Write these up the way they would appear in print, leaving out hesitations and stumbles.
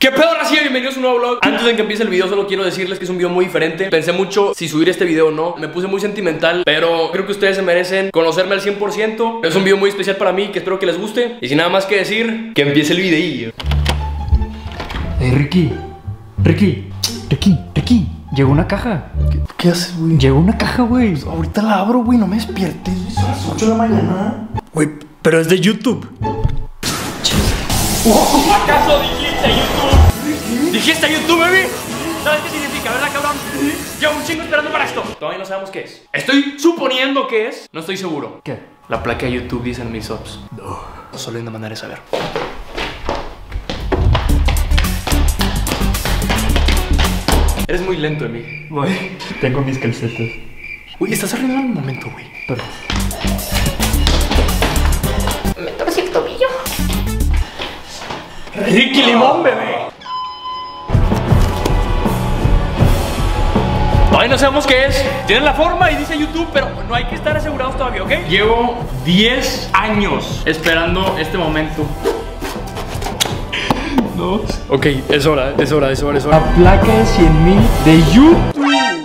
¿Qué pedo, Racia? Bienvenidos a un nuevo vlog. Antes de que empiece el video solo quiero decirles que es un video muy diferente. Pensé mucho si subir este video o no. Me puse muy sentimental, pero creo que ustedes se merecen conocerme al 100%. Es un video muy especial para mí que espero que les guste. Y sin nada más que decir, que empiece el videillo. Ricky, llegó una caja. ¿Qué haces, güey? Llegó una caja, güey. Pues ahorita la abro, güey, no me despiertes. Son las 8 de la mañana. Güey, pero es de YouTube. ¿Acaso dijiste YouTube? ¿Dijiste YouTube, baby? ¿Sabes qué significa, verdad, cabrón? Llevo un chingo esperando para esto. Todavía no sabemos qué es. Estoy suponiendo que es. No estoy seguro. ¿Qué? La placa de YouTube dicen mis subs. No. Solo hay una manera de saber. Eres muy lento, Emi. Güey, tengo mis calcetas. Uy, estás arruinando el momento, güey. Pero... Me torcí el tobillo. Ricky Limón, bebé. Todavía no sabemos qué es. Tiene la forma y dice YouTube, pero no hay que estar asegurados todavía, ¿ok? Llevo 10 años esperando este momento. No. Ok, es hora. La placa de 100,000 de YouTube.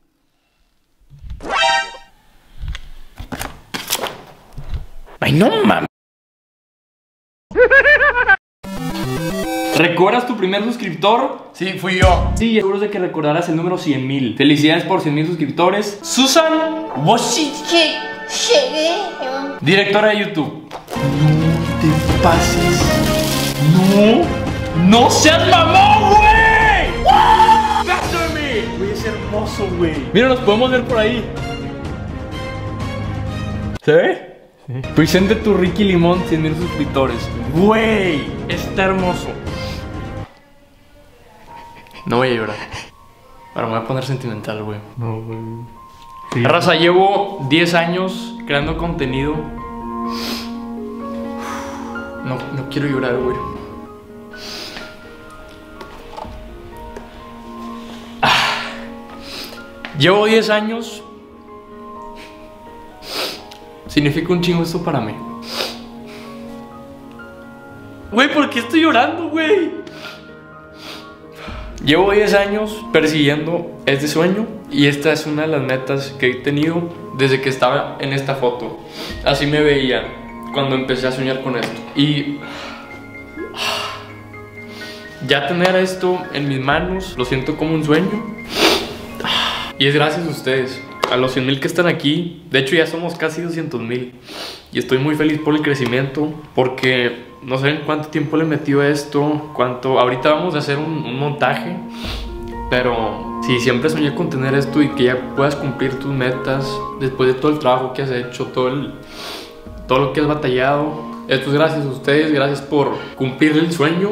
Ay, no mames. ¿Recuerdas tu primer suscriptor? Sí, fui yo. Sí, seguro de que recordarás el número 100,000. Felicidades por 100,000 suscriptores. Susan Wojcicki, directora de YouTube. No te pases. ¡No seas mamón, güey! ¡Pásame! Güey, es hermoso, güey. Mira, nos podemos ver por ahí. ¿Se ve? Sí. Presente tu Ricky Limón, 100,000 suscriptores. Güey, está hermoso. No voy a llorar. Ahora me voy a poner sentimental, güey. No, güey. Sí. Raza, llevo 10 años creando contenido. No quiero llorar, güey. Llevo 10 años. Significa un chingo esto para mí. Güey, ¿por qué estoy llorando, güey? Llevo 10 años persiguiendo este sueño. Y esta es una de las metas que he tenido desde que estaba en esta foto. Así me veía cuando empecé a soñar con esto. Y ya tener esto en mis manos, lo siento como un sueño. Y es gracias a ustedes, a los 100,000 que están aquí. De hecho ya somos casi 200,000. Y estoy muy feliz por el crecimiento, porque no saben cuánto tiempo le metió a esto. Ahorita vamos a hacer un montaje. Pero sí, siempre soñé con tener esto y que ya puedas cumplir tus metas después de todo el trabajo que has hecho, todo lo que has batallado. Esto es gracias a ustedes, gracias por cumplir el sueño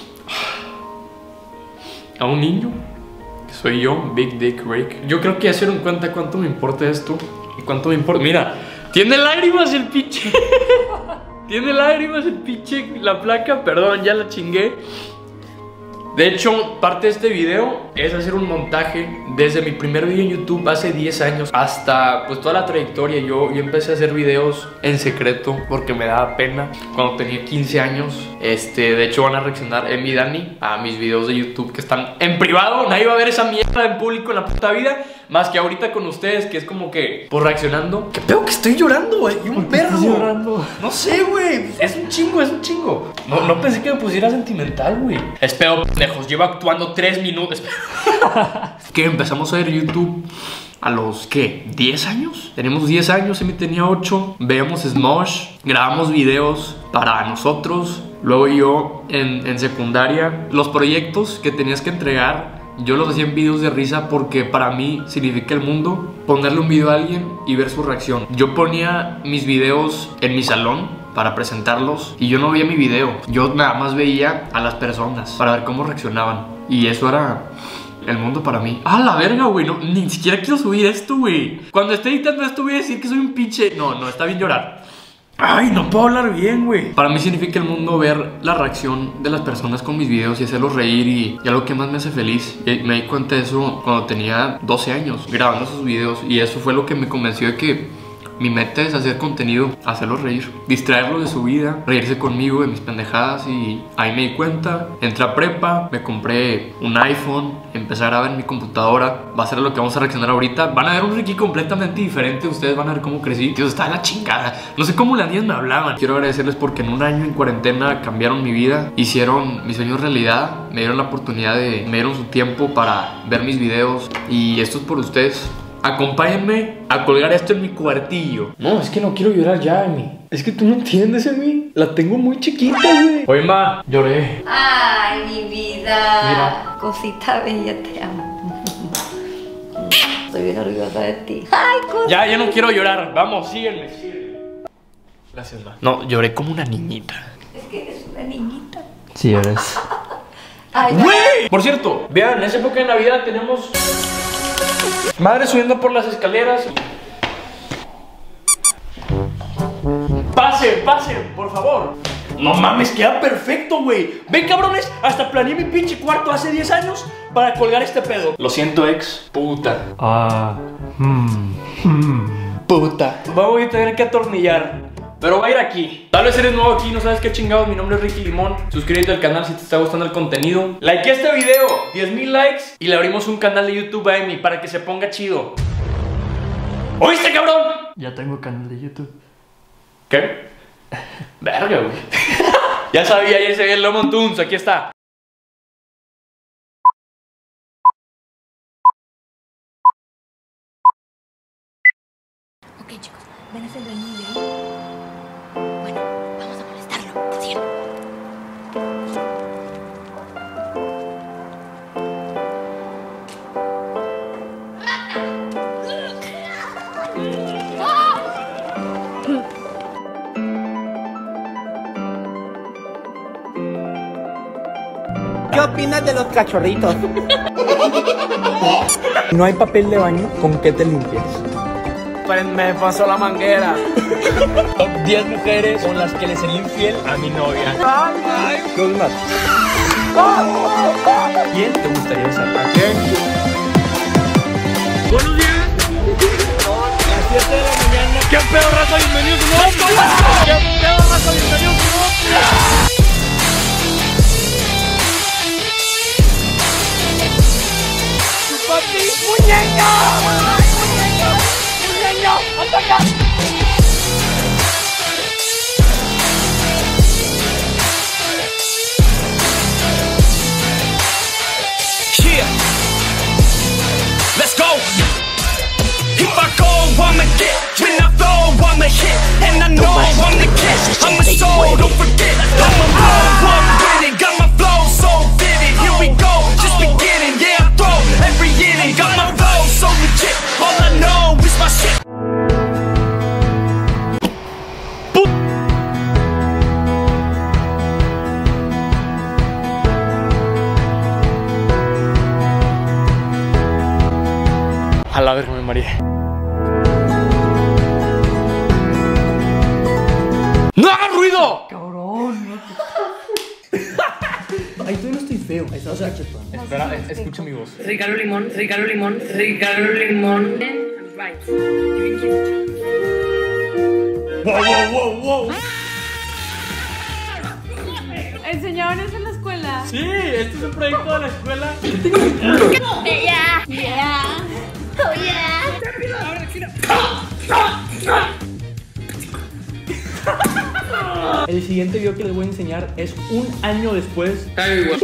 a un niño. Soy yo, Big Dick Rick. Yo creo que ya se dieron cuenta cuánto me importa esto y cuánto me importa. Mira, tiene lágrimas el pinche. Tiene lágrimas el pinche, la placa. Perdón, ya la chingué. De hecho, parte de este video es hacer un montaje desde mi primer video en YouTube hace 10 años hasta pues toda la trayectoria. Yo empecé a hacer videos en secreto porque me daba pena cuando tenía 15 años. De hecho van a reaccionar Emi y Dani a mis videos de YouTube que están en privado. Nadie va a ver esa mierda en público en la puta vida, más que ahorita con ustedes, que es como que pues reaccionando. ¿Qué pedo que estoy llorando, güey? Y un perro. ¿Estás llorando? No sé, güey. Es un chingo. No pensé que me pusiera sentimental, güey. Espero, pendejos. Llevo actuando 3 minutos. Que empezamos a ver YouTube a los, ¿qué? ¿10 años? Tenemos 10 años, Emi tenía 8. Veíamos Smosh, grabamos videos para nosotros. Luego yo en secundaria, los proyectos que tenías que entregar, yo los hacía en videos de risa porque para mí significa el mundo ponerle un video a alguien y ver su reacción. Yo ponía mis videos en mi salón para presentarlos y yo no veía mi video. Yo nada más veía a las personas para ver cómo reaccionaban. Y eso era el mundo para mí. ¡Ah, la verga, güey! No, ni siquiera quiero subir esto, güey. Cuando esté editando esto voy a decir que soy un pinche... No, está bien llorar. Ay, no puedo hablar bien, güey. Para mí significa el mundo ver la reacción de las personas con mis videos y hacerlos reír y algo que más me hace feliz. Y me di cuenta de eso cuando tenía 12 años grabando esos videos y eso fue lo que me convenció de que Mi meta es hacer contenido, hacerlos reír, distraerlos de su vida, reírse conmigo de mis pendejadas. Y ahí me di cuenta, entré a prepa, me compré un iPhone, empecé a grabar en mi computadora. Va a ser lo que vamos a reaccionar ahorita. Van a ver un Ricky completamente diferente. Ustedes van a ver cómo crecí. Dios, está de la chingada. No sé cómo las niñas me hablaban. Quiero agradecerles porque en un año en cuarentena cambiaron mi vida, hicieron mis sueños realidad, me dieron la oportunidad me dieron su tiempo para ver mis videos. Y esto es por ustedes. Acompáñenme a colgar esto en mi cuartillo. No, es que no quiero llorar ya, Emi. Es que tú no entiendes, Emi. La tengo muy chiquita, güey. Oye, ma, lloré. Ay, mi vida. Mira. Cosita bella, te amo. Estoy bien orgullosa de ti. Ay, cosita. Ya no quiero llorar. Vamos, sígueme. Gracias, ma. No, lloré como una niñita. Es que eres una niñita. Sí, eres. Ay, ¡Güey! Por cierto, vean, en esa época de Navidad tenemos madre subiendo por las escaleras. Pase, por favor. No mames, queda perfecto, güey. Ven, cabrones, hasta planeé mi pinche cuarto hace 10 años para colgar este pedo. Lo siento, ex puta. Puta. Voy a tener que atornillar, pero va a ir aquí. Tal vez eres nuevo aquí, no sabes qué chingados. Mi nombre es Ricky Limón. Suscríbete al canal si te está gustando el contenido. Likea este video, 10,000 likes y le abrimos un canal de YouTube a Emi para que se ponga chido. ¿Oíste, cabrón? Ya tengo canal de YouTube. ¿Qué? Verga, güey. Ya sabía, ya se ve el Lemon Tunes, aquí está. Ok, chicos, ven a hacer el baño de ahí. Bueno, vamos a molestarlo. ¿Sí? ¿Qué opinas de los cachorritos? No hay papel de baño, ¿con qué te limpias? Me pasó la manguera. Top 10 mujeres con las que le sería infiel a mi novia. Dos más. ¿Quién te gustaría usar? ¿A quién? Buenos días. Las 7 de la mañana. ¿Qué pedo, raza? Bienvenidos a un nuevo. ¿Qué pedo, raza? Bienvenidos a un nuevo. ¡Papi, muñeño! ¡Muñeño! ¡Ataca! Yeah, let's go. If I go, I'ma get. When I flow, I'ma hit. And I know I'm the catch. I'm a soul, don't forget. I'm a roll, I'm winning. Got my flow so vivid. Here we go, just beginning. Yeah, I throw every inning. Got my flow so legit. All I know is my shit. A la verga, me mareé. ¡No hagas ruido! Ay, tú no estoy feo. Ahí está, o sea, Espera, escucha mi voz. Ricardo Limón, Ricardo Limón, Ricardo Limón. Right. Wow. ¿Enseñaban eso en la escuela? Sí, este es un proyecto de la escuela. Oh, yeah. El siguiente video que les voy a enseñar es un año después. ¡Cabrón!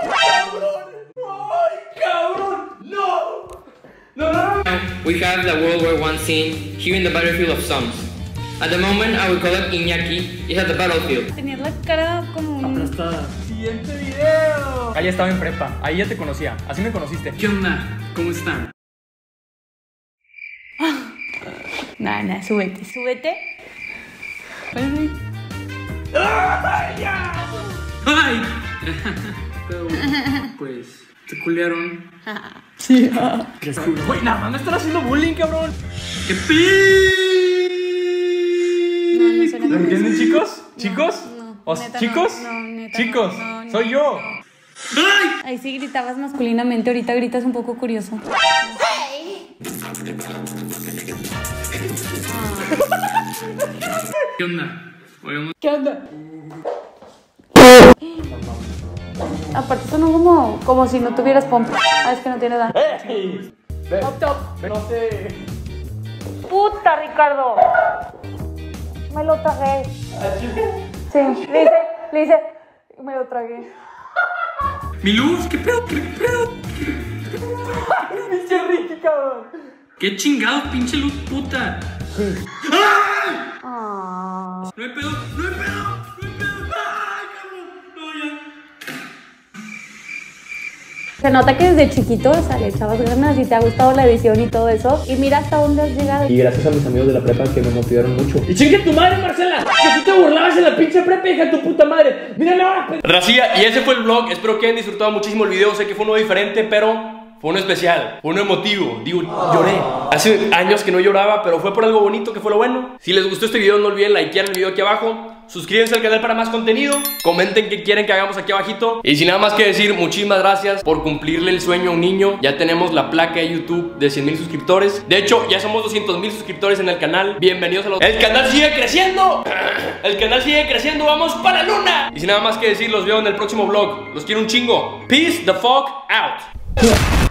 ¡No! We have the World War I scene here in the battlefield of Soms. At the moment, I will call it Iñaki. It's at the battlefield. Tenías la cara como un... Siguiente video. Ahí estaba en prepa, ahí ya te conocía, así me conociste. ¿Qué onda? ¿Cómo están? Nada, súbete. ¡Ay! Pero, pues, te culearon. Sí. Güey, nada más me están haciendo bullying, cabrón. ¡Qué pi! No suena ¿Lo como entienden, eso. chicos? ¿Chicos? No, neta no. ¿Chicos? No, neta Chicos, no, soy yo. Ahí sí gritabas masculinamente, ahorita gritas un poco curioso. ¿Qué onda? Oigamos. ¿Qué onda? Aparte sonó como si no tuvieras pompa. Ah, es que no tiene edad. ¡Ey! Top, top. No sé. Puta, Ricardo. Me lo tragué. Sí, le hice, me lo tragué. Mi luz, ¿qué pedo? ¿Qué pedo? ¡Pinche Ricky, cabrón! ¿Qué chingado, pinche luz puta? Ah. No hay pedo, no hay pedo, no hay pedo. ¡Ay, cabrón! No, ya. Se nota que desde chiquito, o sea, le echabas ganas y te ha gustado la edición y todo eso. Y mira hasta dónde has llegado. Y gracias a mis amigos de la prepa que me motivaron mucho. ¡Y chingue tu madre, Marcela! ¡Que tú te burlabas en la pinche prepa, hija de tu puta madre! ¡Mírame ahora! Racía, y ese fue el vlog. Espero que hayan disfrutado muchísimo el video. Sé que fue uno diferente, pero fue uno especial, fue uno emotivo. Digo, lloré. Hace años que no lloraba, pero fue por algo bonito que fue lo bueno. Si les gustó este video, no olviden likear el video aquí abajo. Suscríbanse al canal para más contenido. Comenten qué quieren que hagamos aquí abajito. Y sin nada más que decir, muchísimas gracias por cumplirle el sueño a un niño. Ya tenemos la placa de YouTube de 100,000 suscriptores. De hecho, ya somos 200,000 suscriptores en el canal. Bienvenidos a los... ¡El canal sigue creciendo! ¡El canal sigue creciendo! ¡Vamos para la luna! Y sin nada más que decir, los veo en el próximo vlog. Los quiero un chingo. Peace the fuck out.